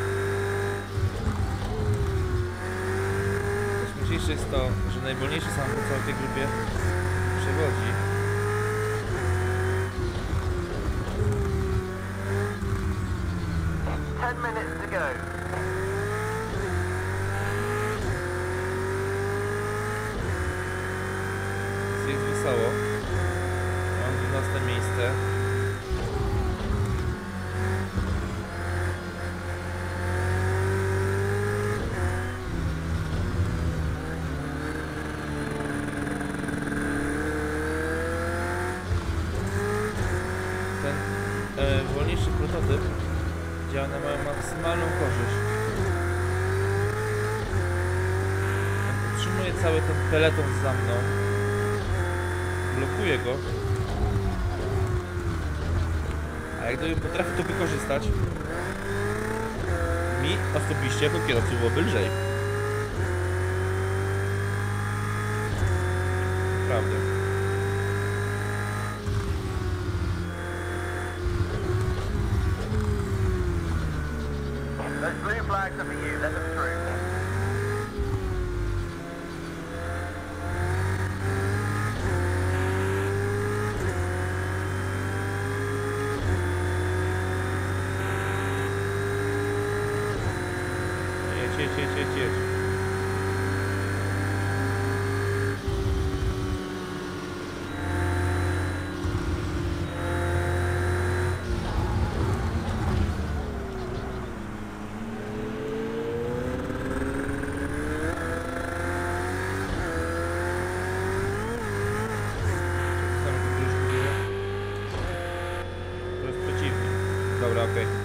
Najśmieszniejsze jest to, że najwolniejszy samochód w całej tej grupie przewodzi. Ten minutes to go. Jest wesoło. Mam dwunaste miejsce. Ten e, wolniejszy prototyp działa na moją maksymalną korzyść. Utrzymuje cały ten peleton za mną. Blokuję go. A jak gdybym potrafił to wykorzystać, mi osobiście jako kierowcy byłoby lżej. Prawda. Those blue flags are for you, let them through. Jedź, jedź, jedź, jedź. Dobra, okej. Okay.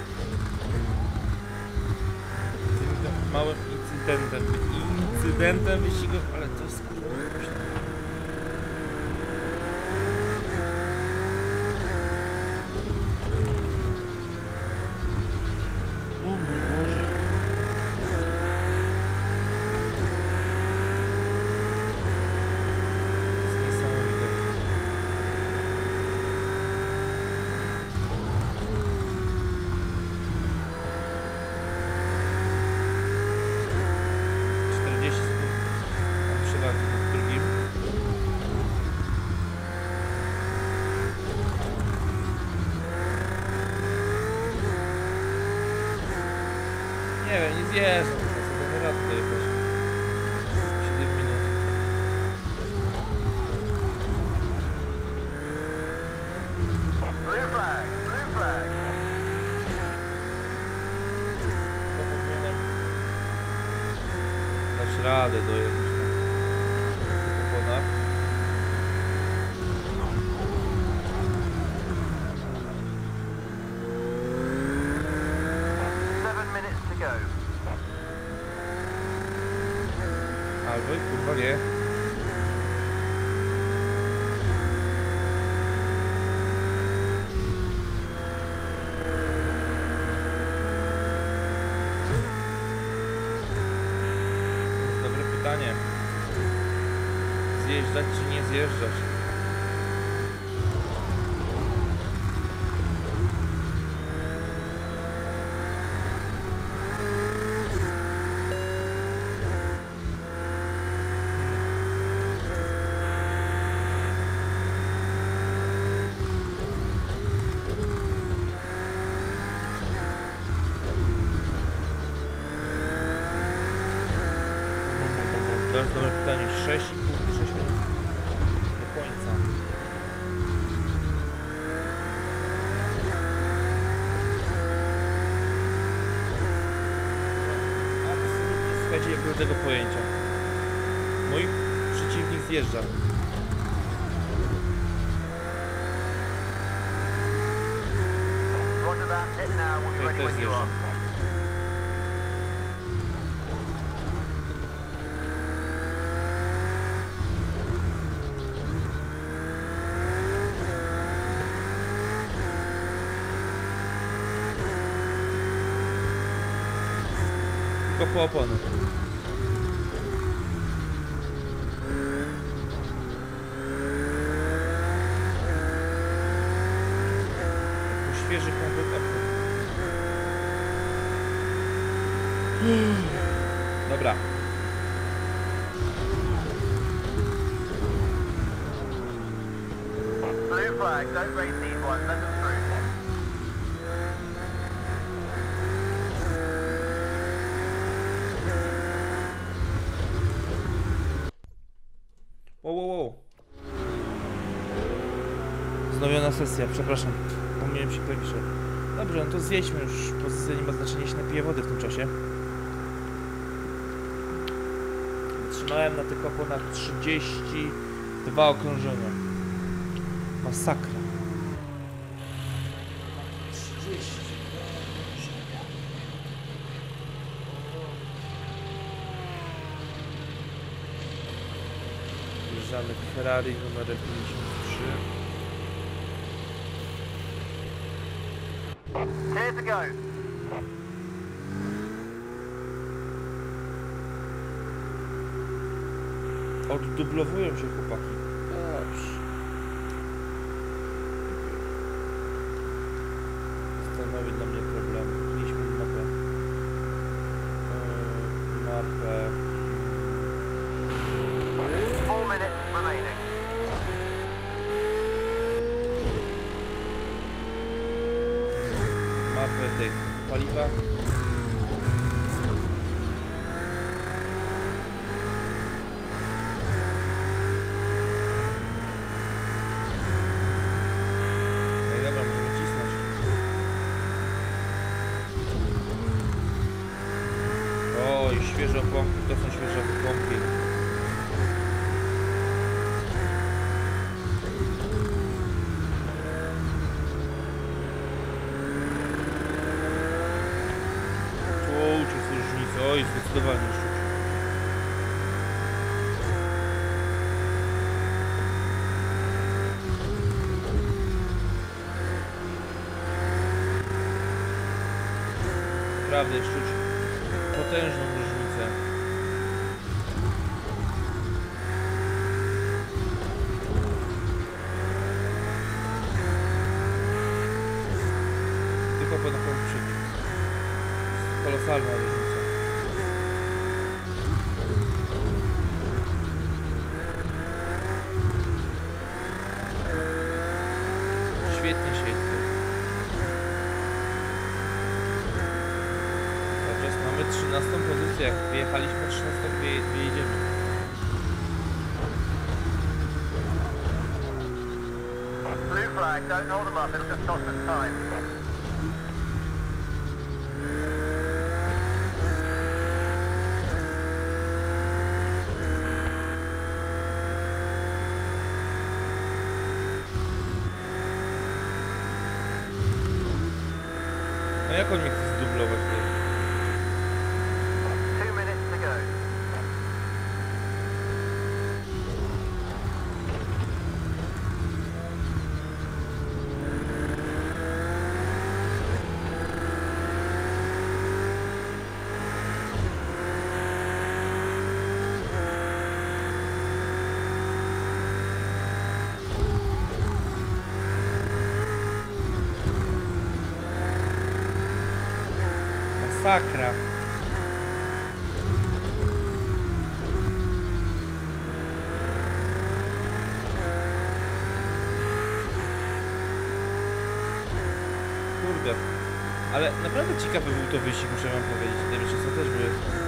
Małym incydentem, incydentem wyścigowym, ale to jest kurwa głośno. O mój Boże. To jest niesamowite. Nie wiem, nie zjeżdżam, to sobie rad dojechać. siedem minut. dać radę dojechać na oponach. Seven minutes to go. Albo kurwa nie. Dobre pytanie. Zjeżdżać czy nie zjeżdżać? To jest dobre pytanie. sześć i pół, sześć minut do końca. Absolutnie, słuchajcie, nie było tego pojęcia. Mój przeciwnik zjeżdża. Roger that. Hit now. We'll be Tutaj ready też when you are. zjeżdża. Tylko po opony. Świeży komplet opon. Dobra. Blue flag. Don't raise these ones. Let them through. Wow, wow, wow. Wznowiona sesja, przepraszam. Pomyliłem się klawisze. Dobrze, no to zjedźmy już. Pozycja nie ma znaczenia, się napiję wody w tym czasie. Wytrzymałem na tylko ponad trzydzieści dwa okrążenia. Masakra. trzydzieści dwa okrążenia. Wjeżdżamy Ferrari numerem pięćdziesiąt trzy. Clear to go. Oddublowują się chłopaki. Dobrze. Stanowi dla mnie problem. Mieliśmy mapę. Eee, mapę. Four minutes remaining. Mapę tych paliwa. No i dobra, możemy cisnąć. Oj, świeże pompki, to są świeże pompki. Oj, zdecydowanie czuć. Naprawdę jest czuć potężną różnicę. Tylko po taką przeciw. Kolosalna różnica. Świetnie się jedzie. Teraz mamy trzynastą pozycję. Jak wyjechaliśmy trzynastą, wyjedziemy. Blue flag. Don't hold them up. It'll just cost us time. Jak on mnie chce zdublować? Two minutes to go. Masakra. Kurde. Ale naprawdę ciekawy był to wyścig, muszę wam powiedzieć. Te mistrzostwa też były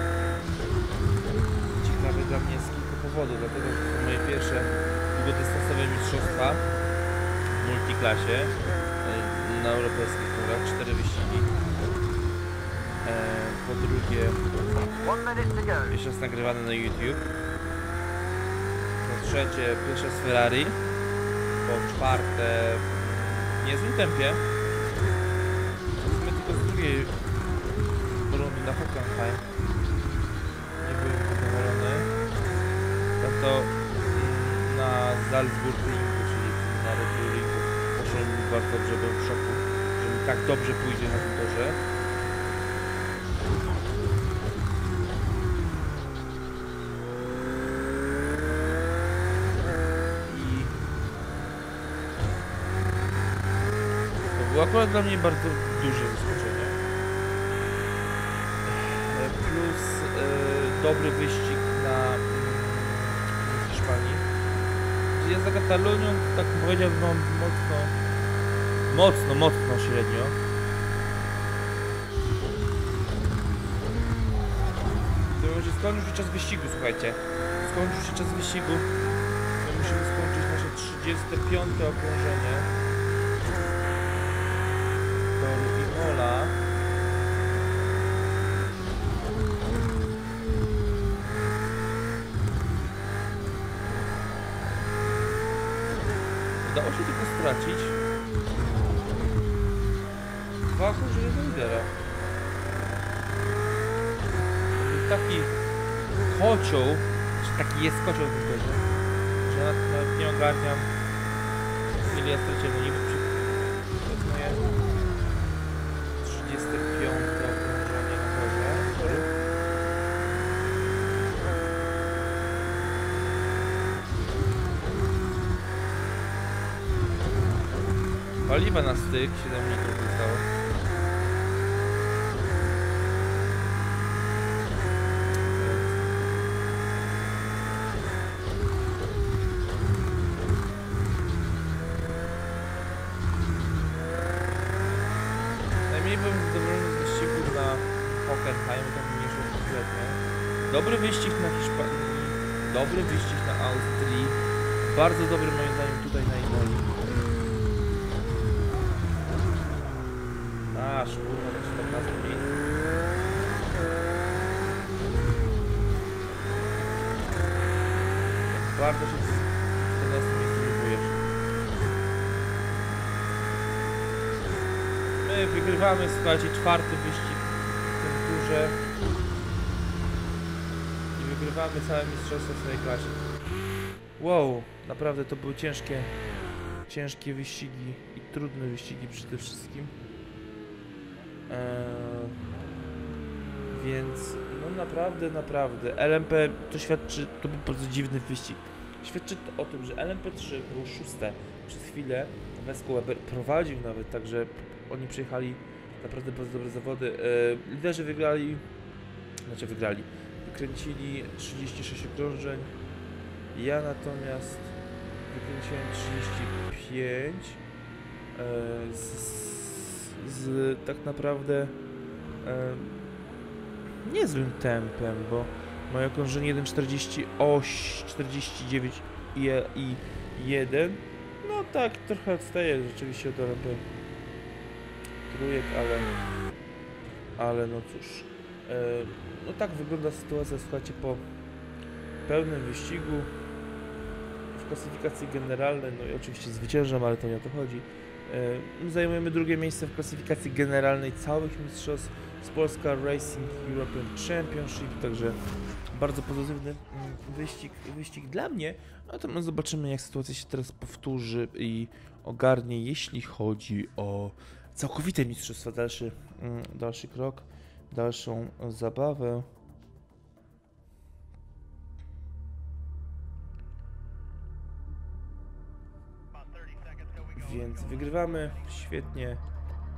ciekawe dla mnie z kilku powodów, dlatego że to są moje pierwsze długodystansowe mistrzostwa w multiklasie e, na europejskich torach, cztery wyścigi. E, po drugie, One minute to go. jeszcze raz nagrywane na YouTube. Po trzecie, pierwsze z Ferrari. Po czwarte, w niezłym tempie. W sumie tylko z drugiej rundy na Hockenheim nie byłem zadowolony. Za to mm, na Salzburg-Ringu, czyli na Red Bull Ringu, poszło mi bardzo dobrze, byłem w szoku, że mi tak dobrze pójdzie na tym torze. Było akurat dla mnie bardzo duże zaskoczenie. E, Plus e, dobry wyścig na mm, Hiszpanii. Ja za Katalonią, tak powiedziałbym, no, mocno, mocno, mocno średnio. To już skończył się czas wyścigu, słuchajcie. Skończył się czas wyścigu. My musimy skończyć nasze trzydzieste piąte okrążenie. Imola. Udało się tylko stracić dwa okrążenia do lidera. Taki kocioł, czy taki jest kocioł w tym torze, że ja nawet nie ogarniam, ile ja straciłem, no niby przy... To jest moje trzydzieste piąte okrążenie na torze. Paliwa na styk, siedem litrów zostało. Najmniej byłem zadowolony z wyścigu na Hockenheim, tam nie szło kompletnie. Dobry wyścig na Hiszpanii, dobry wyścig na Austrii, bardzo dobry moim zdaniem tutaj na Imoli. Aż kurwa, na czternastym miejscu. Bardzo się w czternastym miejscu lubujesz. My wygrywamy, słuchajcie, czwarty wyścig w tym turze. I wygrywamy całe mistrzostwo w swojej klasie. Wow, naprawdę to były ciężkie, ciężkie wyścigi i trudne wyścigi przede wszystkim. Eee, więc no naprawdę, naprawdę L M P to świadczy, to był bardzo dziwny wyścig. Świadczy to o tym, że L M P trzy było szóste. Przez chwilę Wesco Weber prowadził nawet, także oni przyjechali naprawdę bardzo dobre zawody. Eee, liderzy wygrali, znaczy wygrali, wykręcili trzydzieści sześć okrążeń. Ja natomiast wykręciłem trzydzieści pięć eee, z, z tak naprawdę e, niezłym tempem, bo moje okrążenie jeden czterdzieści osiem, czterdzieści dziewięć i, i jeden, no tak trochę odstaje rzeczywiście od L M P trójek, ale ale no cóż, e, no tak wygląda sytuacja, słuchajcie, po pełnym wyścigu w klasyfikacji generalnej, no i oczywiście zwyciężam, ale to nie o to chodzi. E, zajmujemy drugie miejsce w klasyfikacji generalnej całych mistrzostw z Polska Racing European Championship, także bardzo pozytywny mm, wyścig, wyścig dla mnie. Natomiast zobaczymy, jak sytuacja się teraz powtórzy i ogarnie, jeśli chodzi o całkowite mistrzostwa, dalszy, mm, dalszy krok, dalszą zabawę. Więc wygrywamy, świetnie. E,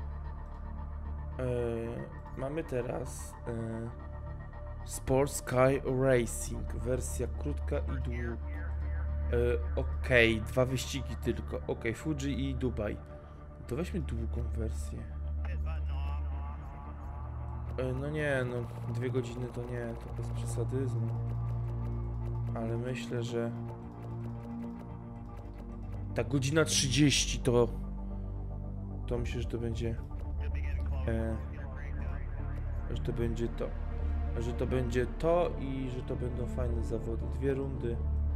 mamy teraz e, Sport Sky Racing, wersja krótka i długa. E, Okej, okay, dwa wyścigi tylko. Okej, okay, Fuji i Dubaj. To weźmy długą wersję. E, no nie, no dwie godziny to nie, to bez przesadyzmu. Ale myślę, że ta godzina trzydzieści to... To myślę, że to będzie... E, że to będzie to. Że to będzie to i że to będą fajne zawody. Dwie rundy.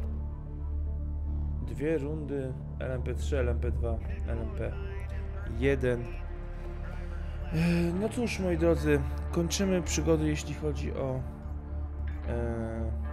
Dwie rundy. L M P trzy, L M P dwa, L M P jeden. E, no cóż, moi drodzy, kończymy przygody, jeśli chodzi o... E,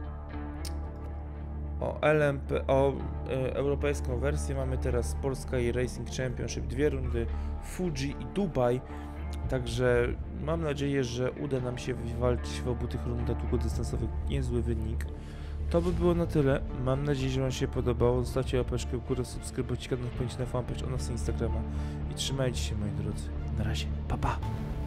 O L M P, o e, europejską wersję. Mamy teraz Polska i Racing Championship, dwie rundy, Fuji i Dubaj. Także mam nadzieję, że uda nam się wywalczyć w obu tych rundach długodystansowych niezły wynik. To by było na tyle. Mam nadzieję, że wam się podobało. Zostawcie łapeczkę w górę, subskrybujcie kanał, wpadźcie na fanpage, o nas na Instagrama i trzymajcie się, moi drodzy. Na razie, pa pa!